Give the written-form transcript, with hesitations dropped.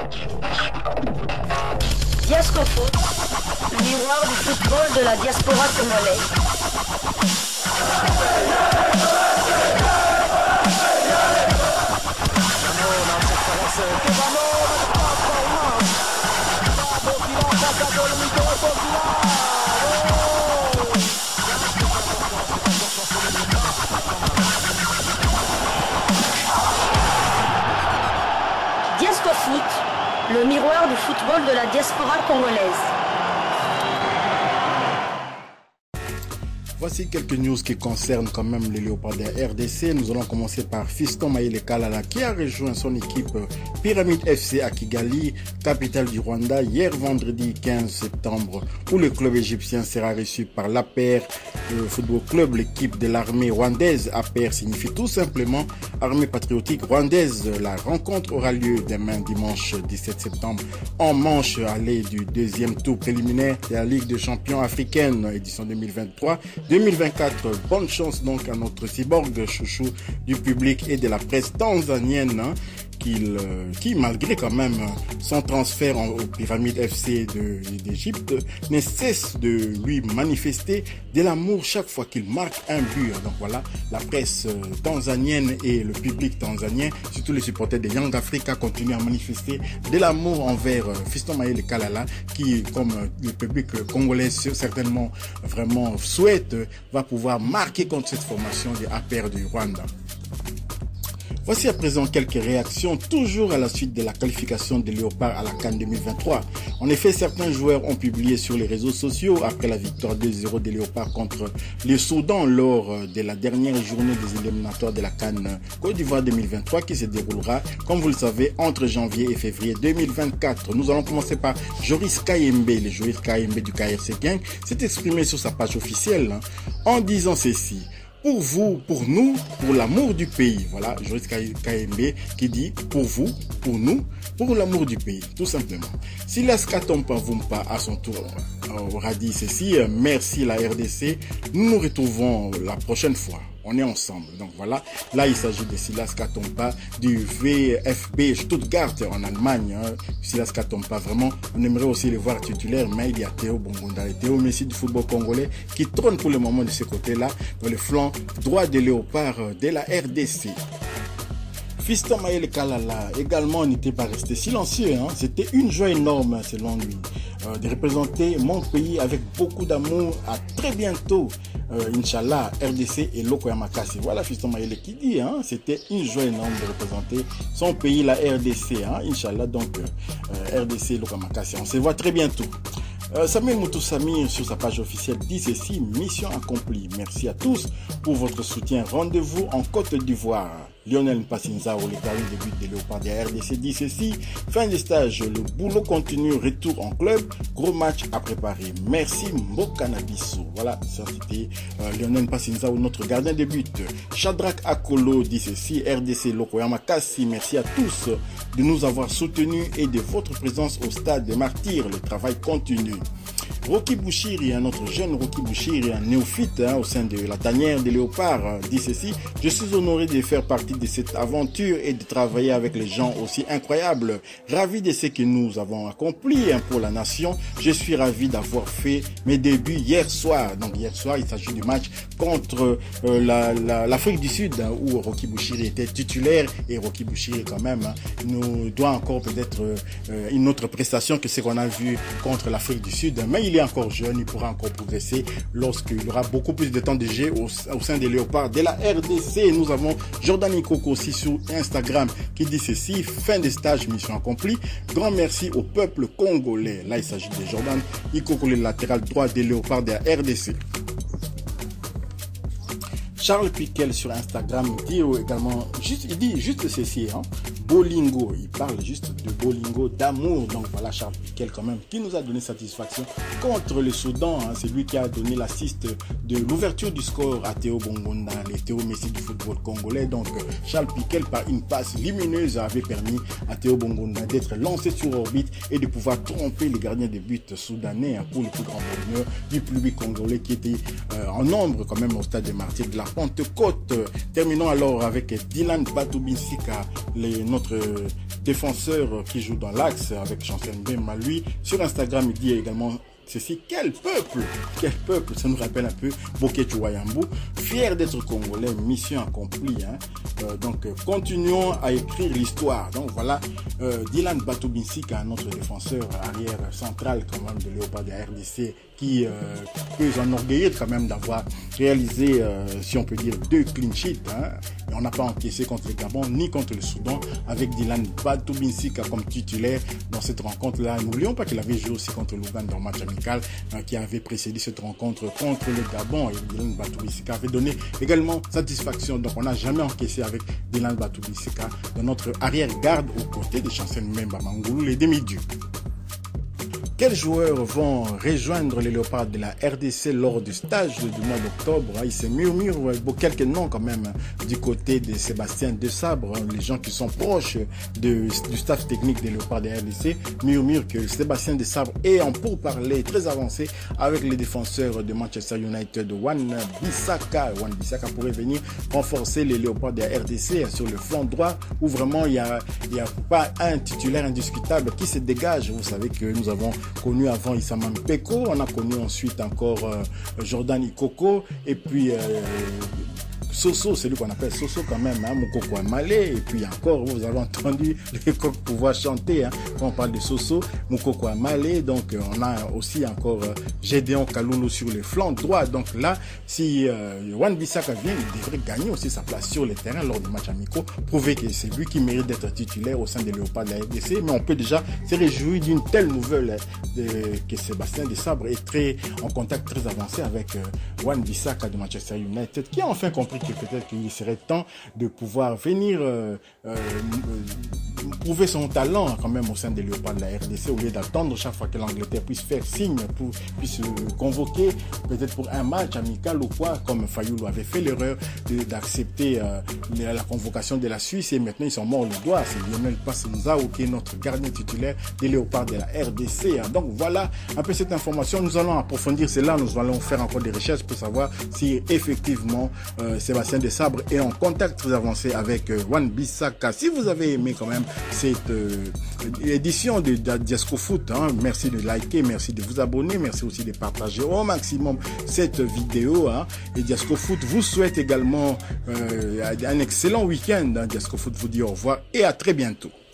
Diasco Foot, le miroir du football de la diaspora congolaise. Diasco Foot, le miroir du football de la diaspora congolaise. Voici quelques news qui concernent quand même les Léopards de la RDC. Nous allons commencer par Fiston Mayele Kalala qui a rejoint son équipe Pyramide FC à Kigali, capitale du Rwanda, hier vendredi 15 septembre, où le club égyptien sera reçu par l'APR Football Club, l'équipe de l'armée rwandaise. APR signifie tout simplement Armée Patriotique Rwandaise. La rencontre aura lieu demain dimanche 17 septembre en manche allée du deuxième tour préliminaire de la Ligue des Champions africaine édition 2023-2024. Bonne chance donc à notre cyborg chouchou du public et de la presse tanzanienne qui malgré quand même son transfert au Pyramide FC d'Égypte ne cesse de lui manifester de l'amour chaque fois qu'il marque un but. Donc voilà, la presse tanzanienne et le public tanzanien, surtout les supporters de Young Africa, continuent à manifester de l'amour envers Fiston Mayele Kalala qui, comme le public congolais certainement vraiment souhaite, va pouvoir marquer contre cette formation de APR du Rwanda. Voici à présent quelques réactions, toujours à la suite de la qualification des Léopards à la CAN 2023. En effet, certains joueurs ont publié sur les réseaux sociaux après la victoire 2-0 des Léopards contre le Soudan lors de la dernière journée des éliminatoires de la CAN Côte d'Ivoire 2023 qui se déroulera, comme vous le savez, entre janvier et février 2024. Nous allons commencer par Joris Kayembe. Le Joris Kayembe du KRC Gang s'est exprimé sur sa page officielle en disant ceci. Pour vous, pour nous, pour l'amour du pays. Voilà, Joris Kayembe qui dit pour vous, pour nous, pour l'amour du pays, tout simplement. Silas Katompa Vumpa à son tour aura dit ceci. Merci la RDC. Nous nous retrouvons la prochaine fois. On est ensemble. Donc voilà, là il s'agit de Silas Katompa du VfB Stuttgart en Allemagne. Silas Katompa, vraiment, on aimerait aussi le voir titulaire, mais il y a Théo Bongonda, Théo Messi du football congolais qui trône pour le moment de ce côté-là, dans le flanc droit des Léopards de la RDC. Fiston Mayele Kalala également n'était pas resté silencieux. C'était une joie énorme selon lui de représenter mon pays avec beaucoup d'amour. À très bientôt, Inch'Allah, RDC et Lokoya Makassi. Voilà Fiston Mayele qui dit, c'était une joie énorme de représenter son pays, la RDC. Inch'Allah, donc RDC et Lokoya Makassi. On se voit très bientôt. Samuel Moutou Samir sur sa page officielle dit ceci, mission accomplie. Merci à tous pour votre soutien. Rendez-vous en Côte d'Ivoire. Lionel Mpassinzao, le gardien de but des Léopards de la RDC, dit ceci. Fin de stage, le boulot continue, retour en club, gros match à préparer. Merci Mbokanabiso. Voilà, ça c'était Lionel Mpassinzao, notre gardien de but. Shadrach Akolo dit ceci. RDC Lokoya Makassi, merci à tous de nous avoir soutenus et de votre présence au stade des Martyrs. Le travail continue. Rocky Bouchiri, un autre jeune Rocky Bouchiri, un néophyte au sein de la tanière des Léopards, dit ceci. Je suis honoré de faire partie de cette aventure et de travailler avec les gens aussi incroyables. Ravi de ce que nous avons accompli pour la nation. Je suis ravi d'avoir fait mes débuts hier soir. Donc hier soir, il s'agit du match contre l'Afrique du Sud où Rocky Bouchiri était titulaire et Rocky Bouchiri quand même nous doit encore peut-être une autre prestation que ce qu'on a vu contre l'Afrique du Sud. Mais il est encore jeune, il pourra encore progresser lorsqu'il y aura beaucoup plus de temps de jeu au sein des Léopards de la RDC. Nous avons Jordan Ikoko aussi sur Instagram qui dit ceci, fin de stage, mission accomplie. Grand merci au peuple congolais. Là, il s'agit de Jordan Ikoko, le latéral droit des Léopards de la RDC. Charles Piquel sur Instagram dit également, il dit juste ceci, Bolingo, il parle juste de Bolingo, d'amour. Donc voilà Charles Piquel quand même qui nous a donné satisfaction contre le Soudan. C'est lui qui a donné l'assist de l'ouverture du score à Théo Bongonda, le Théo Messi du football congolais. Donc Charles Piquel par une passe lumineuse avait permis à Théo Bongonda d'être lancé sur orbite et de pouvoir tromper les gardiens de but soudanais pour le plus grand bonheur du public congolais qui était en nombre quand même au stade des Martyrs de la Pentecôte. Terminons alors avec Dylan Batubinsika, notre défenseur qui joue dans l'axe avec Chancel Mbemba. Lui, sur Instagram, il dit également ceci: quel peuple, ça nous rappelle un peu Boketu Wayambu, fier d'être congolais, mission accomplie. Donc continuons à écrire l'histoire. Donc voilà, Dylan Batubinsika, notre défenseur arrière central quand même de Léopard de la RDC, qui peut s'enorgueillir quand même d'avoir réalisé, si on peut dire, 2 clean sheets. Et on n'a pas encaissé contre le Gabon ni contre le Soudan, avec Dylan Batubinsika comme titulaire dans cette rencontre-là. N'oublions pas qu'il avait joué aussi contre l'Ouganda dans match amical qui avait précédé cette rencontre contre le Gabon. Et Dylan Batubinsika avait donné également satisfaction. Donc on n'a jamais encaissé avec Dylan Batubinsika dans notre arrière-garde aux côtés de Chancel Mbemba Mangulu, les demi-dieux. Quels joueurs vont rejoindre les Léopards de la RDC lors du stage du mois d'octobre? Il se murmure quelques noms quand même du côté de Sébastien Desabre. Les gens qui sont proches du staff technique des Léopards de la RDC murmurent que Sébastien Desabre est en pourparlers très avancé avec les défenseurs de Manchester United, Wan-Bissaka. Wan-Bissaka pourrait venir renforcer les Léopards de la RDC sur le flanc droit, où vraiment il y a pas un titulaire indiscutable qui se dégage. Vous savez que nous avons connu avant Issama Mpeko, on a connu ensuite encore Jordan Ikoko, et puis Soso, c'est lui qu'on appelle Soso quand même, Moukoko Amalé, et puis encore, vous avez entendu les coqs pouvoir chanter quand on parle de Soso, Moukoko Amalé. Donc on a aussi encore Gédéon Kalulu sur le flanc droit. Donc là, si Wan-Bissaka vient, il devrait gagner aussi sa place sur le terrain lors du match amicaux, prouver que c'est lui qui mérite d'être titulaire au sein des Léopards de la RDC. Mais on peut déjà se réjouir d'une telle nouvelle que Sébastien Desabre est en contact très avancé avec Wan-Bissaka de Manchester United, qui a enfin compris que peut-être qu'il serait temps de pouvoir venir prouver son talent quand même au sein des Léopards de la RDC, au lieu d'attendre chaque fois que l'Angleterre puisse faire signe, puisse convoquer peut-être pour un match amical ou quoi, comme Fayoulou avait fait l'erreur d'accepter la convocation de la Suisse, et maintenant ils sont morts le doigt. C'est Lionel Passenzao qui est notre gardien titulaire des Léopards de la RDC. Donc voilà un peu cette information. Nous allons approfondir cela, nous allons faire encore des recherches pour savoir si effectivement Sébastien Desabre est en contact très avancé avec Wan-Bissaka. Si vous avez aimé quand même cette édition de Diasco Foot, merci de liker, merci de vous abonner, merci aussi de partager au maximum cette vidéo. Et Diasco Foot vous souhaite également un excellent week-end. Diasco Foot vous dit au revoir et à très bientôt.